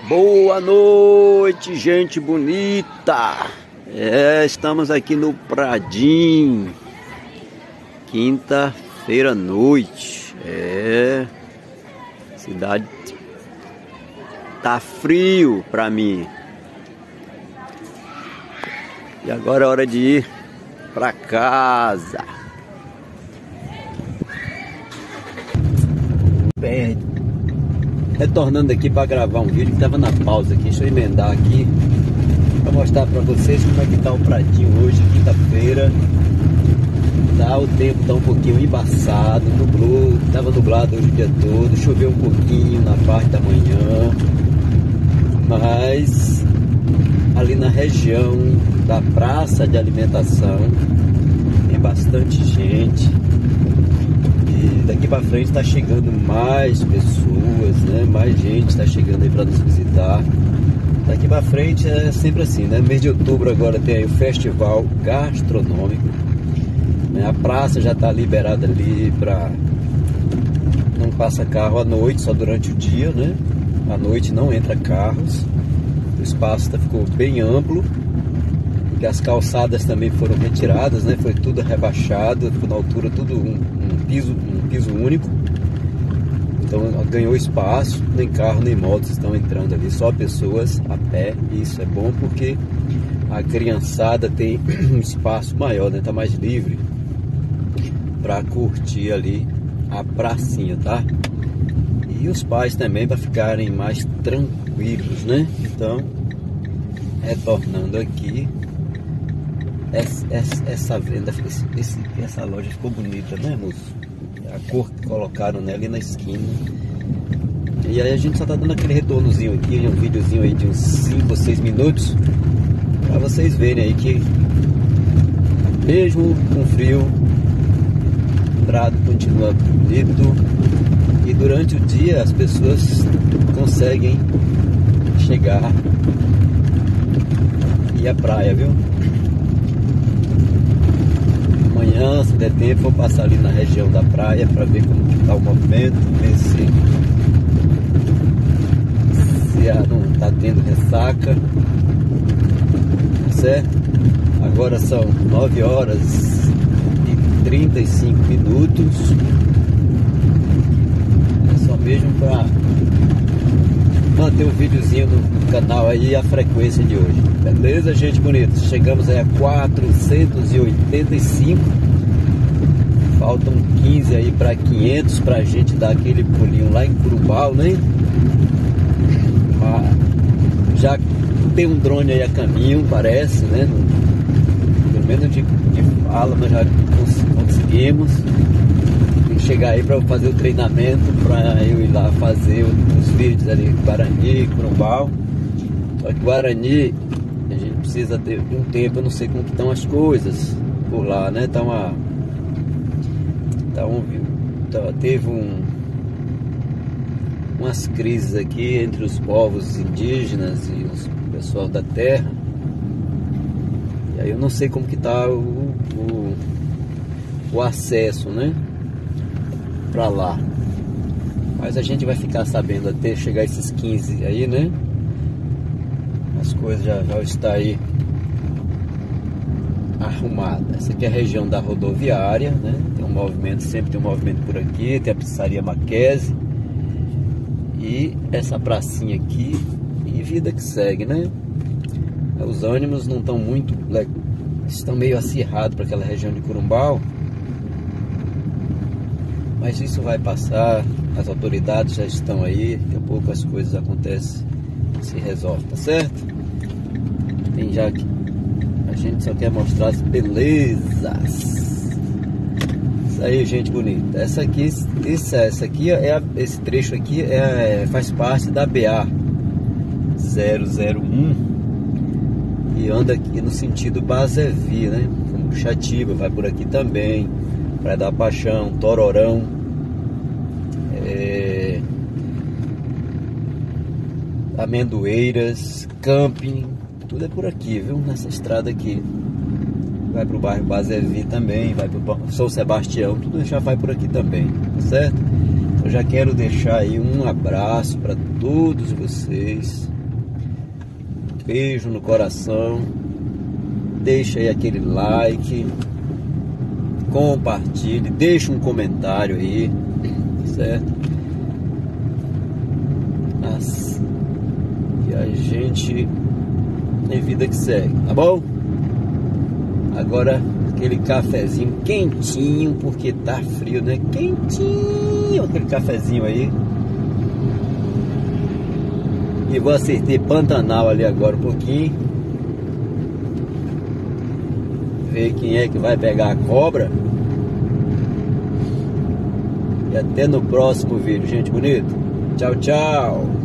Boa noite, gente bonita. Estamos aqui no Pradinho, quinta-feira à noite. Cidade tá frio pra mim. E agora é hora de ir pra casa. Retornando aqui para gravar um vídeo que estava na pausa aqui. Deixa eu emendar aqui para mostrar para vocês como é que tá o Pradinho hoje, quinta-feira. O tempo tá um pouquinho embaçado, nublou, tava nublado hoje o dia todo, choveu um pouquinho na parte da manhã, mas ali na região da praça de alimentação tem bastante gente. Daqui pra frente tá chegando mais pessoas, né? Mais gente tá chegando aí pra nos visitar. Daqui pra frente é sempre assim, né? Mês de outubro agora tem aí o festival gastronômico, né? A praça já tá liberada ali pra... não passa carro à noite, só durante o dia, né? À noite não entra carros. O espaço ficou bem amplo, porque as calçadas também foram retiradas, né? Foi tudo rebaixado, ficou na altura tudo um piso único. Então ganhou espaço, nem carro nem motos estão entrando ali, só pessoas a pé. E isso é bom porque a criançada tem um espaço maior, né? Tá mais livre para curtir ali a pracinha, tá? E os pais também para ficarem mais tranquilos, né? Então, retornando aqui, essa venda, essa loja ficou bonita, né, moço? A cor que colocaram, né, ali na esquina. E aí a gente só tá dando aquele retornozinho aqui, um videozinho aí de uns 5 ou 6 minutos, pra vocês verem aí que mesmo com frio, o Prado continua bonito. E durante o dia as pessoas conseguem chegar e a praia, viu? Amanhã, se der tempo, vou passar ali na região da praia para ver como que tá o movimento, ver se não tá tendo ressaca, certo? Agora são 9 horas e 35 minutos. É só mesmo para manter o videozinho no canal aí e a frequência de hoje. Beleza, gente bonita? Chegamos aí a 485. Faltam 15 aí para 500 pra gente dar aquele pulinho lá em Curumbau, né? Já tem um drone aí a caminho, parece, né? Pelo menos de fala, nós já conseguimos. Tem que chegar aí para fazer o treinamento, para eu ir lá fazer os vídeos ali em Guarani, Curumbau. Só que Guarani a gente precisa de um tempo, eu não sei como que estão as coisas por lá, né? Teve umas crises aqui entre os povos indígenas e os pessoal da terra. E aí eu não sei como que tá o acesso, né, pra lá. Mas a gente vai ficar sabendo até chegar esses 15 aí, né? As coisas já estão aí arrumadas. Essa aqui é a região da rodoviária, né? Tem um movimento, sempre tem um movimento por aqui. Tem a pizzaria Mackenzie e essa pracinha aqui, e vida que segue, né? Os ânimos não estão muito, estão meio acirrados para aquela região de Curumbau, mas isso vai passar. As autoridades já estão aí, daqui a pouco as coisas acontecem, se resolve, tá certo? Tem já que a gente só quer mostrar as belezas. Isso aí, gente bonita. Essa aqui esse trecho aqui faz parte da BA 001 e anda aqui no sentido Basevi, né? Como Chatiba, vai por aqui também, Praia da Paixão, Tororão, Amendoeiras, Camping, tudo é por aqui, viu? Nessa estrada aqui. Vai pro bairro Basevi também, vai pro São Sebastião, tudo já vai por aqui também, tá certo? Eu já quero deixar aí um abraço para todos vocês. beijo no coração. Deixa aí aquele like, compartilhe, deixa um comentário aí, certo? E a gente tem vida que segue, tá bom? Agora aquele cafezinho quentinho, porque tá frio, né? Quentinho aquele cafezinho aí. E vou acertar Pantanal ali agora um pouquinho. Ver quem é que vai pegar a cobra. E até no próximo vídeo, gente bonita. Tchau, tchau.